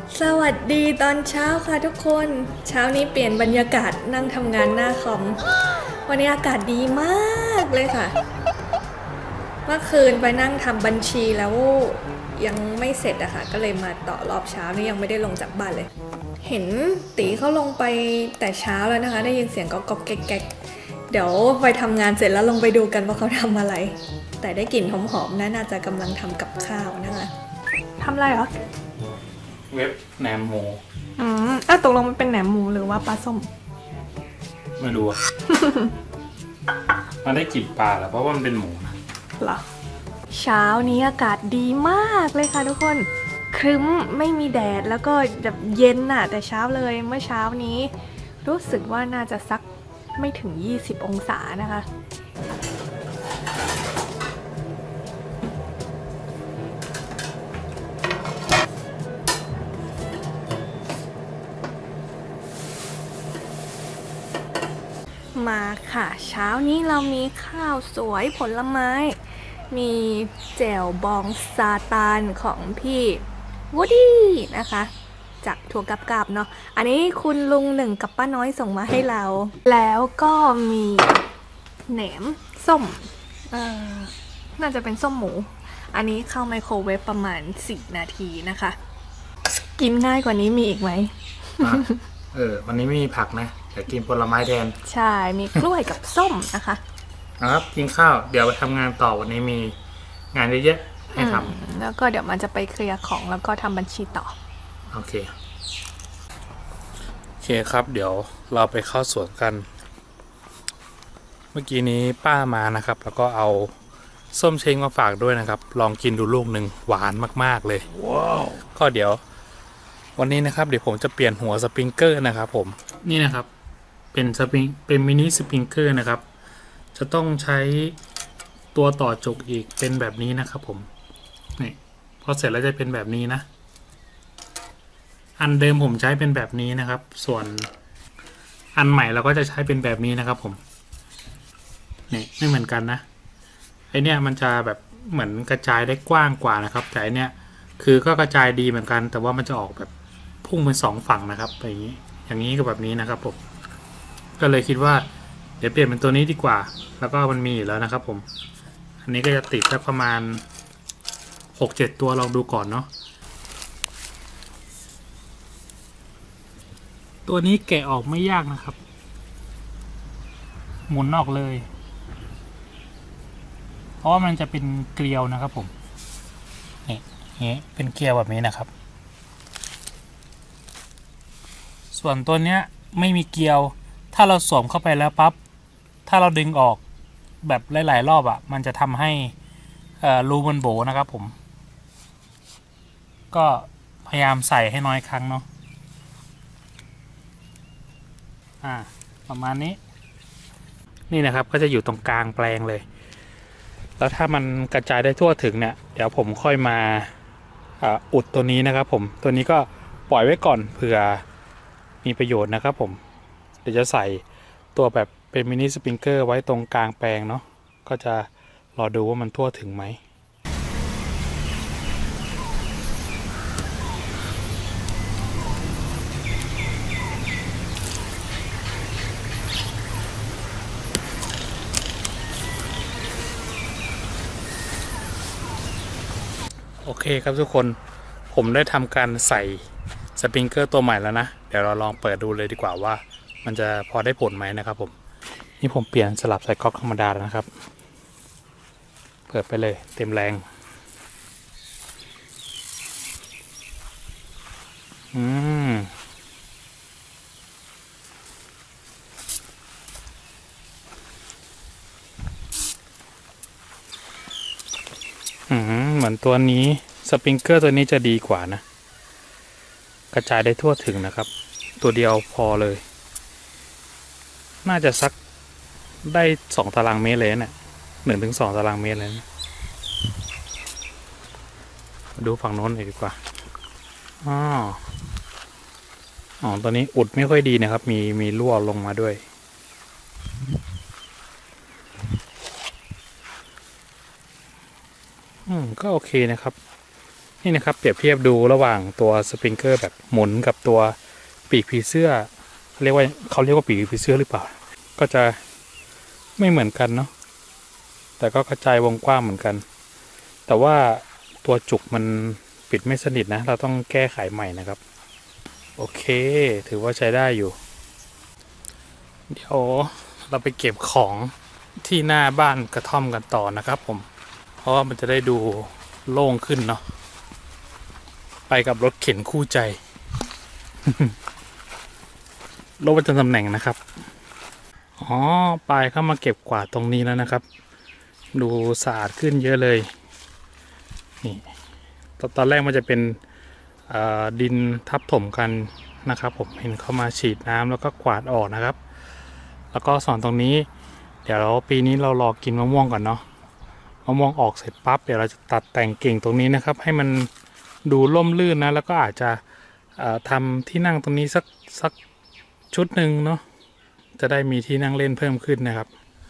สวัสดีตอนเช้าค่ะทุกคนเช้านี้เปลี่ยนบรรยากาศนั่งทำงานหน้าคอมวันนี้อากาศดีมากเลยค่ะเมื่อคืนไปนั่งทำบัญชีแล้วยังไม่เสร็จอะค่ะก็เลยมาต่อรอบเช้านี่ยังไม่ได้ลงจากบ้านเลยเห็นตีเขาลงไปแต่เช้าแล้วนะคะได้ยินเสียงก๊อกก๊อกแก๊กแก๊กเดี๋ยวไปทำงานเสร็จแล้วลงไปดูกันว่าเขาทำอะไรแต่ได้กลิ่นหอมๆน่าจะกำลังทำกับข้าวนะคะทำอะไรเหรอเว็บแหนมหมูตกลงมันเป็นแหนมหมูหรือว่าปลาส้มไม่รู้อะ มันได้กลิ่นปลาแหละเพราะว่ามันเป็นหมูนะเหรอเช้านี้อากาศดีมากเลยค่ะทุกคนครึ้มไม่มีแดดแล้วก็แบบเย็นน่ะแต่เช้าเลยเมื่อเช้านี้รู้สึกว่าน่าจะสักไม่ถึง20องศานะคะมาค่ะเช้านี้เรามีข้าวสวยผลไม้มีแจ่วบองซาตานของพี่วูดดี้นะคะจากถั่วกาบๆเนาะอันนี้คุณลุงหนึ่งกับป้าน้อยส่งมาให้เราแล้วก็มีแหนมส้มน่าจะเป็นส้มหมูอันนี้เข้าไมโครเวฟประมาณ4นาทีนะคะกินง่ายกว่านี้มีอีกไหมวันนี้ไม่มีผักนะแต่กินผลไม้แทนใช่มีกล้วยกับส้มนะคะครับกินข้าวเดี๋ยวไปทำงานต่อวันนี้มีงานเยอะๆให้ทำแล้วก็เดี๋ยวมันจะไปเคลียร์ของแล้วก็ทำบัญชีต่อโอเคครับเดี๋ยวเราไปเข้าสวนกัน เมื่อกี้นี้ป้ามานะครับแล้วก็เอาส้มเช้งมาฝากด้วยนะครับลองกินดูลูกหนึ่งหวานมากๆเลยว้าวก็เดี๋ยววันนี้นะครับเดี๋ยวผมจะเปลี่ยนหัวสปริงเกอร์นะครับผมนี่นะครับเป็นมินิสปริงเกอร์นะครับจะต้องใช้ตัวต่อจุกอีกเป็นแบบนี้นะครับผมนี่พอเสร็จแล้วจะเป็นแบบนี้นะอันเดิมผมใช้เป็นแบบนี้นะครับส่วนอันใหม่เราก็จะใช้เป็นแบบนี้นะครับผมนี่ไม่เหมือนกันนะไอเนี้ยมันจะแบบเหมือนกระจายได้กว้างกว่านะครับแต่อันเนี้ยคือก็กระจายดีเหมือนกันแต่ว่ามันจะออกแบบพุ่งเป็น2ฝั่งนะครับไปอย่างนี้กับแบบนี้นะครับผมก็เลยคิดว่าเดี๋ยวเปลี่ยนเป็นตัวนี้ดีกว่าแล้วก็มันมีอยู่แล้วนะครับผมอันนี้ก็จะติดสักประมาณ 6-7 ตัวลองดูก่อนเนาะตัวนี้แกะออกไม่ยากนะครับหมุนออกเลยเพราะว่ามันจะเป็นเกลียวนะครับผมนี่เป็นเกลียวแบบนี้นะครับส่วนตัวเนี้ยไม่มีเกลียวถ้าเราสวมเข้าไปแล้วปั๊บถ้าเราดึงออกแบบหลายๆรอบอ่ะมันจะทำให้รูมันโบนะครับผมก็พยายามใส่ให้น้อยครั้งเนาะประมาณนี้นี่นะครับก็จะอยู่ตรงกลางแปลงเลยแล้วถ้ามันกระจายได้ทั่วถึงเนี่ยเดี๋ยวผมค่อยมาอุดตัวนี้นะครับผมตัวนี้ก็ปล่อยไว้ก่อนเผื่อมีประโยชน์นะครับผมเดี๋ยวจะใส่ตัวแบบเป็นมินิสปริงเกอร์ไว้ตรงกลางแปลงเนาะก็จะรอดูว่ามันทั่วถึงไหมโอเคครับทุกคนผมได้ทำการใส่สปริงเกอร์ตัวใหม่แล้วนะเดี๋ยวเราลองเปิดดูเลยดีกว่าว่ามันจะพอได้ผลไหมนะครับผมนี่ผมเปลี่ยนสลับใส่ก๊อกธรรมดาแล้วนะครับเปิดไปเลยเต็มแรงเหมือนตัวนี้สปริงเกอร์ตัวนี้จะดีกว่านะกระจายได้ทั่วถึงนะครับตัวเดียวพอเลยน่าจะสักได้2 ตารางเมตรเลยเนี่ย1 ถึง 2 ตารางเมตรเลยนะมาดูฝั่งโน้นเลยดีกว่าตัวนี้อุดไม่ค่อยดีนะครับมีรั่วลงมาด้วยก็โอเคนะครับนี่นะครับเปรียบเทียบดูระหว่างตัวสปริงเกอร์แบบหมุนกับตัวปีกผีเสื้อเขาเรียกว่าปีกผีเสื้อหรือเปล่าก็จะไม่เหมือนกันเนาะแต่ก็กระจายวงกว้างเหมือนกันแต่ว่าตัวจุกมันปิดไม่สนิทนะเราต้องแก้ไขใหม่นะครับโอเคถือว่าใช้ได้อยู่เดี๋ยวเราไปเก็บของที่หน้าบ้านกระท่อมกันต่อนะครับผมเพราะว่ามันจะได้ดูโล่งขึ้นเนาะไปกับรถเข็นคู่ใจ รถประจำตำแหน่งนะครับอ๋อปลายเข้ามาเก็บกวาดตรงนี้แล้วนะครับดูสะอาดขึ้นเยอะเลยนี่ตอนแรกมันจะเป็นดินทับถมกันนะครับผมเห็นเข้ามาฉีดน้ำแล้วก็กวาดออกนะครับแล้วก็ส่วนตรงนี้เดี๋ยวปีนี้เรารอกินมะม่วงก่อนเนาะมะม่วงออกเสร็จปั๊บเดี๋ยวเราจะตัดแต่งกิ่งตรงนี้นะครับให้มันดูร่มรื่นนะแล้วก็อาจจะทำที่นั่งตรงนี้สักชุดหนึ่งเนาะจะได้มีที่นั่งเล่นเพิ่มขึ้นนะครับ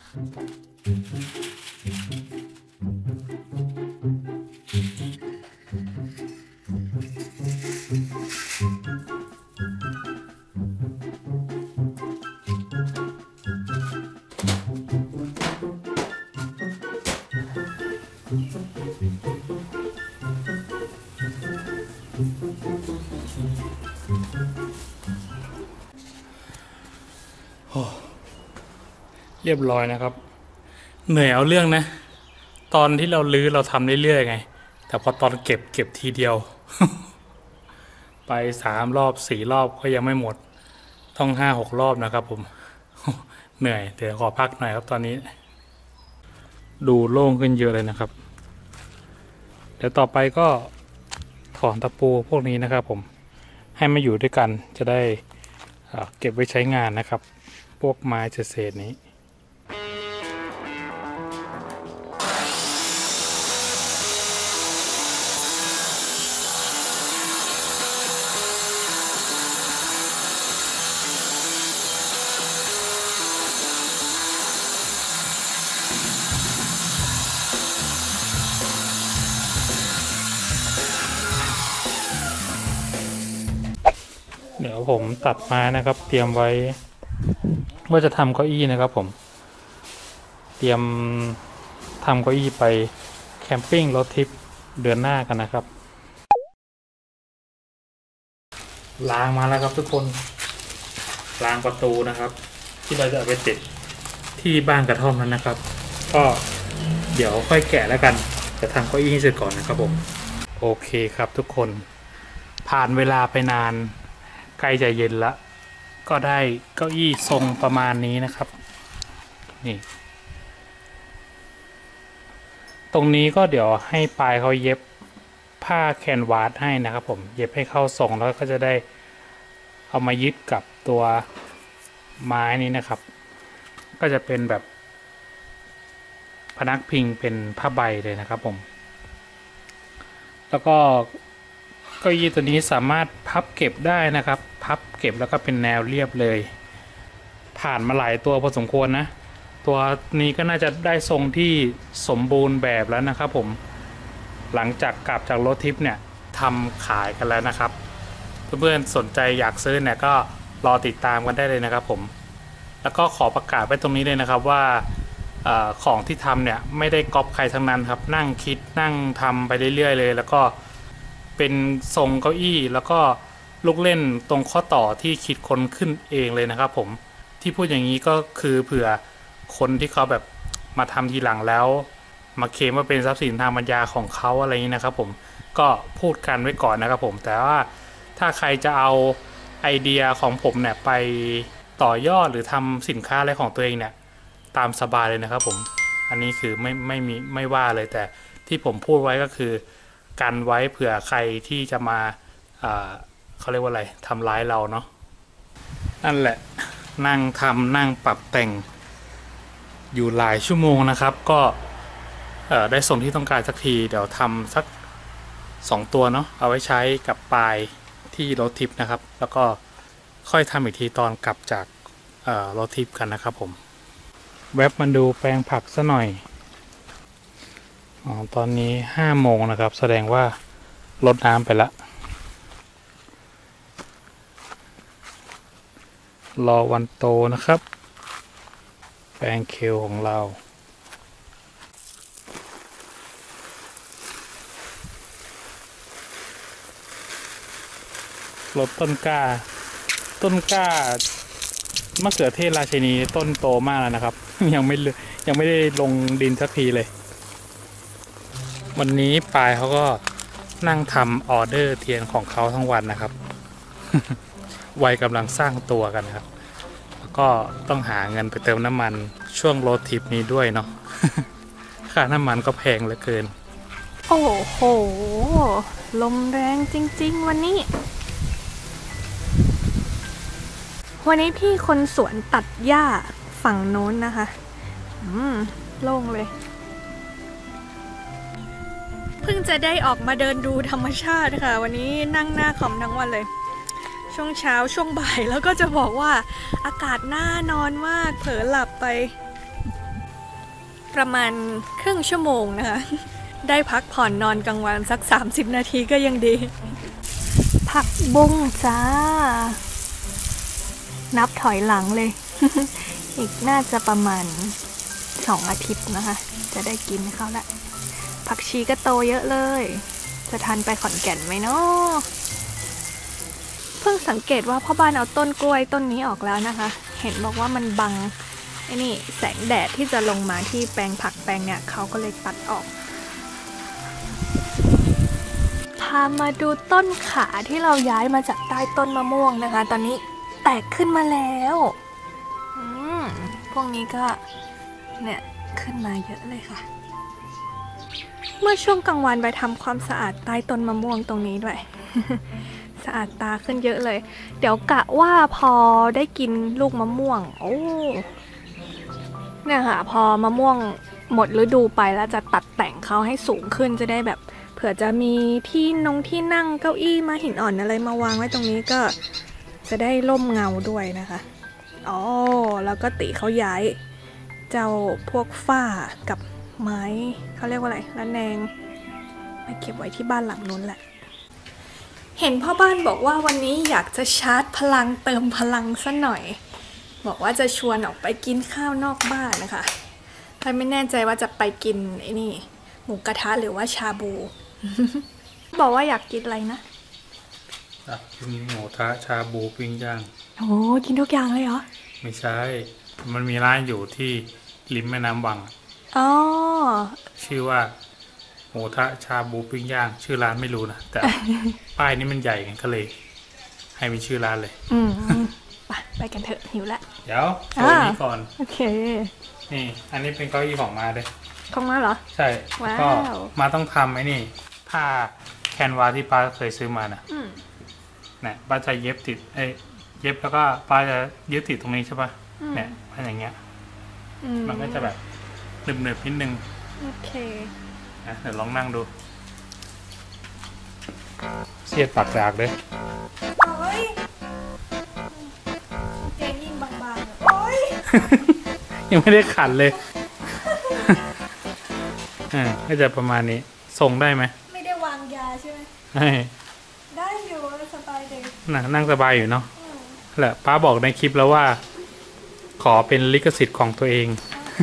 เรียบร้อยนะครับเหนื่อยเอาเรื่องนะตอนที่เราลื้อเราทำเรื่อยๆไงแต่พอตอนเก็บทีเดียว ไป3 รอบ4 รอบก็ยังไม่หมดต้อง5-6 รอบนะครับผม เหนื่อยเดี๋ยวขอพักหน่อยครับตอนนี้ดูโล่งขึ้นเยอะเลยนะครับเดี๋ยวต่อไปก็ถอนตะปูพวกนี้นะครับผมให้มาอยู่ด้วยกันจะได้เก็บไว้ใช้งานนะครับพวกไม้เศษๆนี้เดี๋ยวผมตัดมานะครับเตรียมไว้ว่าจะทำเก้าอี้นะครับผมเตรียมทำเก้าอี้ไปแคมปิ้งรถทริปเดือนหน้ากันนะครับล้างมาแล้วครับทุกคนล้างประตูนะครับที่เราจะเอาไปติดที่บ้านกระท่อมนั้นนะครับก็เดี๋ยวค่อยแกะแล้วกันจะทำเก้าอี้ให้เสร็จก่อนนะครับผมโอเคครับทุกคนผ่านเวลาไปนานใกล้จะเย็นละก็ได้เก้าอี้ทรงประมาณนี้นะครับนี่ตรงนี้ก็เดี๋ยวให้ปลายเขาเย็บผ้าแคนวาสให้นะครับผมเย็บให้เข้าทรงแล้วก็จะได้เอามายึดกับตัวไม้นี้นะครับก็จะเป็นแบบพนักพิงเป็นผ้าใบเลยนะครับผมแล้วก็เก้าอี้ตัวนี้สามารถพับเก็บได้นะครับพับเก็บแล้วก็เป็นแนวเรียบเลยผ่านมาหลายตัวพอสมควรนะตัวนี้ก็น่าจะได้ทรงที่สมบูรณ์แบบแล้วนะครับผมหลังจากกลับจากรถทริปเนี่ยทำขายกันแล้วนะครับเพื่อนๆสนใจอยากซื้อเนี่ยก็รอติดตามกันได้เลยนะครับผมแล้วก็ขอประกาศไว้ตรงนี้เลยนะครับว่าของที่ทำเนี่ยไม่ได้ก๊อปใครทั้งนั้นครับนั่งคิดนั่งทำไปเรื่อยๆเลยแล้วก็เป็นทรงเก้าอี้แล้วก็ลูกเล่นตรงข้อต่อที่คิดค้นขึ้นเองเลยนะครับผมที่พูดอย่างนี้ก็คือเผื่อคนที่เขาแบบมาทำทีหลังแล้วมาเคลมว่าเป็นทรัพย์สินทางปัญญาของเขาอะไรอย่างนี้นะครับผมก็พูดกันไว้ก่อนนะครับผมแต่ว่าถ้าใครจะเอาไอเดียของผมเนี่ยไปต่อยอดหรือทำสินค้าอะไรของตัวเองเนี่ยตามสบายเลยนะครับผมอันนี้คือไม่ว่าเลยแต่ที่ผมพูดไว้ก็คือกันไว้เผื่อใครที่จะมาเขาเรียกว่าอะไรทำร้ายเราเนาะนั่นแหละนั่งทำนั่งปรับแต่งอยู่หลายชั่วโมงนะครับก็ได้ส่งที่ต้องการสักทีเดี๋ยวทำสัก2 ตัวเนาะเอาไว้ใช้กับปลายที่รถทิปนะครับแล้วก็ค่อยทำอีกทีตอนกลับจากรถทิปกันนะครับผมแวบมาดูแปลงผักซะหน่อยตอนนี้5 โมงนะครับแสดงว่ารดน้ำไปละรอวันโตนะครับ แปลงเคลของเราลดต้นกล้ามะเขือเทศราชินีต้นโตมากแล้วนะครับ ยังไม่ได้ลงดินสักทีเลย วันนี้ปายเขาก็นั่งทำออเดอร์เทียนของเขาทั้งวันนะครับ วัยกำลังสร้างตัวกันครับแล้วก็ต้องหาเงินไปเติมน้ำมันช่วงโรดทริปนี้ด้วยเนาะ ค่าน้ำมันก็แพงเหลือเกินโอ้โห ลมแรงจริงๆวันนี้ วันนี้พี่คนสวนตัดหญ้าฝั่งโน้นนะคะโล่งเลย เพิ่งจะได้ออกมาเดินดูธรรมชาติค่ะ วันนี้นั่งหน้าคอมทั้งวันเลย ช่วงเช้าช่วงบ่ายแล้วก็จะบอกว่าอากาศน่านอนมากเผลอหลับไป ประมาณครึ่งชั่วโมงนะคะ ได้พักผ่อนนอนกลางวันสัก30 นาทีก็ยังดี ผักบุ้งจ้า นับถอยหลังเลย อีกน่าจะประมาณ2 อาทิตย์นะคะ จะได้กินเขาละผักชีก็โตเยอะเลย จะทันไปขอนแก่นไหมเนาะเพิ่งสังเกตว่าพ่อบ้านเอาต้นกล้วยต้นนี้ออกแล้วนะคะ เห็นบอกว่ามันบังไอ้นี่แสงแดดที่จะลงมาที่แปลงผักแปลงเนี่ยเขาก็เลยตัดออก พามาดูต้นขาที่เราย้ายมาจากใต้ต้นมะม่วงนะคะ ตอนนี้แตกขึ้นมาแล้วพวกนี้ก็เนี่ยขึ้นมาเยอะเลยค่ะ เมื่อช่วงกลางวันไปทำความสะอาดใต้ต้นมะม่วงตรงนี้ด้วย สะอาดตาขึ้นเยอะเลย เดี๋ยวกะว่าพอได้กินลูกมะม่วงโอ้เนี่ยค่ะพอมะม่วงหมดฤดูไปแล้วจะตัดแต่งเขาให้สูงขึ้นจะได้แบบเผื่อจะมีที่นั่งเก้าอี้มาหินอ่อนอะไรมาวางไว้ตรงนี้ก็จะได้ร่มเงาด้วยนะคะอ๋อแล้วก็ติเขาย้ายเจ้าพวกฝ้ากับไม้เขาเรียกว่าอะไรระแนงมาเก็บไว้ที่บ้านหลังนู้นแหละเห็นพ่อบ้านบอกว่าวันนี้อยากจะชาร์จพลังเติมพลังซะหน่อยบอกว่าจะชวนออกไปกินข้าวนอกบ้านนะคะใครไม่แน่ใจว่าจะไปกินไอ้นี่หมูกระทะหรือว่าชาบู บอกว่าอยากกินอะไรนะกินหมูทะชาบูปิ้งย่างโอ้กินทุกอย่างเลยเหรอไม่ใช่ มันมีร้านอยู่ที่ริมแม่น้ำวังอ๋อชื่อว่าหมูทะชาบูปิ้งย่างชื่อร้านไม่รู้นะแต่ ป้ายนี้มันใหญ่กันก็เลยให้มีชื่อร้านเลยไปกันเถอะหิวแล้วเดี๋ยวโชว์นี้ก่อนโอเคนี่อันนี้เป็นเก้าอี้ของมาเลยของมาเหรอใช่ก็มาต้องทำไอ้นี่ผ้าแคนวาที่ป้าเคยซื้อมานะเนี่ยป้าจะเย็บติดเย็บแล้วก็ป้าจะยึดติดตรงนี้ใช่ป่ะเนี่ยเป็นอย่างเงี้ยมันก็จะแบบหนึบนิดนึงโอเคเดี๋ยวลองนั่งดูเสียดปากแดกเลยโอ้ยเจนยิ่งบางๆโอ้ยยังไม่ได้ขันเลยก็จะประมาณนี้ส่งได้ไหมไม่ได้วางยาใช่ไหมได้อยู่สบายดีนั่งสบายอยู่เนาะแหละป้าบอกในคลิปแล้วว่าขอเป็นลิขสิทธิ์ของตัวเอง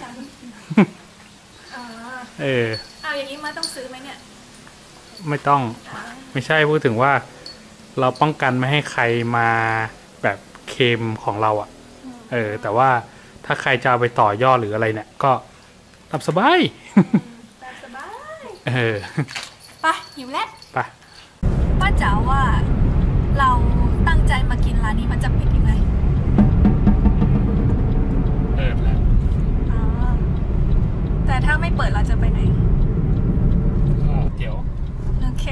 เอาอย่างนี้มาต้องซื้อไหมเนี่ยไม่ต้องไม่ใช่พูดถึงว่าเราป้องกันไม่ให้ใครมาแบบเคมของเราอ่ะแต่ว่าถ้าใครจะเอาไปต่อยอดหรืออะไรเนี่ยก็ตามสบายไปหิวแล้วไปป้าจ๋าว่าเราตั้งใจมากินร้านนี้มันจะปิดยังไงเปิดแล้วแต่ถ้าไม่เปิดเราจะไปไหนเดี๋ยวโอเค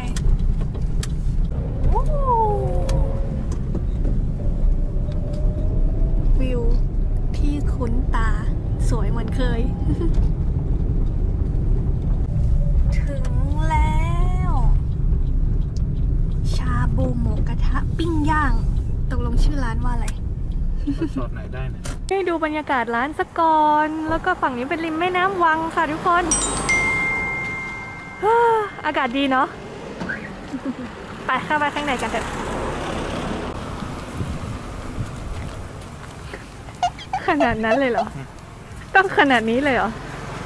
วิวที่คุ้นตาสวยเหมือนเคย ถึงแล้วชาบูหมูกระทะปิ้งย่างตกลงชื่อร้านว่าอะไรสดไหนได้นะให้ดูบรรยากาศร้านซะก่อนแล้วก็ฝั่งนี้เป็นริมแม่น้ำวังค่ะทุกคนอากาศดีเนาะไปเข้าไปข้างในกันเถอะขนาดนั้นเลยเหรอ ต้องขนาดนี้เลยเหรอ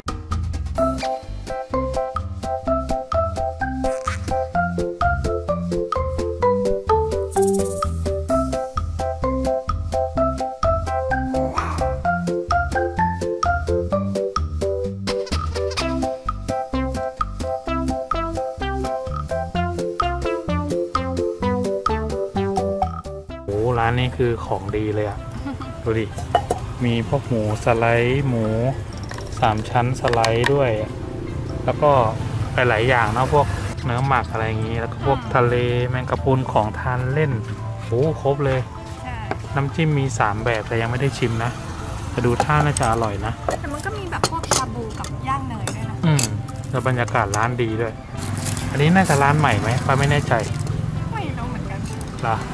โอ้ร้านนี้คือของดีเลยอะ ดูดิ มีพวกหมูสไลด์หมู3 ชั้นสไลด์ด้วย แล้วก็หลายๆอย่างเนาะพวกเนื้อหมักอะไรอย่างนี้ แล้วก็พวกทะเลแมงกะพรุนของทานเล่นโอ้ครบเลยใช่น้ำจิ้มมี3แบบแต่ยังไม่ได้ชิมนะแต่ดูท่าน่าจะอร่อยนะแต่มันก็มีแบบพวกชาบูกับย่างเนยด้วยนะแล้วบรรยากาศร้านดีด้วย อันนี้น่าจะร้านใหม่ไหมป้าไม่แน่ใจไม่รู้เหมือนกันเหรอ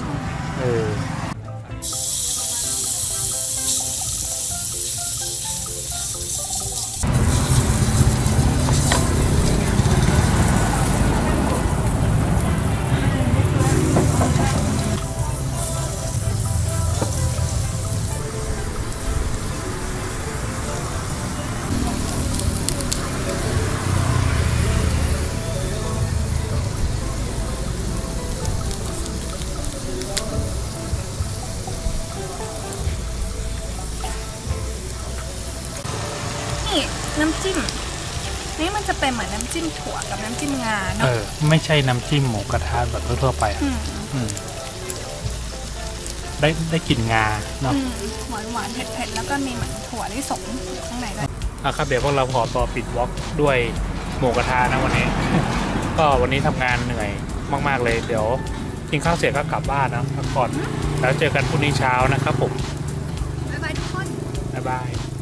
นี่น้ำจิ้ม นี่มันจะเป็นเหมือนน้ำจิ้มถั่วกับน้ำจิ้มงาเนาะไม่ใช่น้ำจิ้มหมูกระทะแบบทั่วๆไปอ่ะได้กลิ่นงาเนาะหวานหวานๆเผ็ดๆแล้วก็มีเหมือนถั่วลิสงอยู่ข้างในด้วยครับเดี๋ยวพวกเราขอตัวปิดวอล์กด้วยหมูกระทะนะวันนี้ ก็วันนี้ทำงานเหนื่อยมากๆเลย เดี๋ยวกินข้าวเสร็จก็กลับบ้านนะพักผ่อนแล้วเจอกันพรุ่งนี้เช้านะครับผมบ๊ายบายทุกคนบ๊ายบาย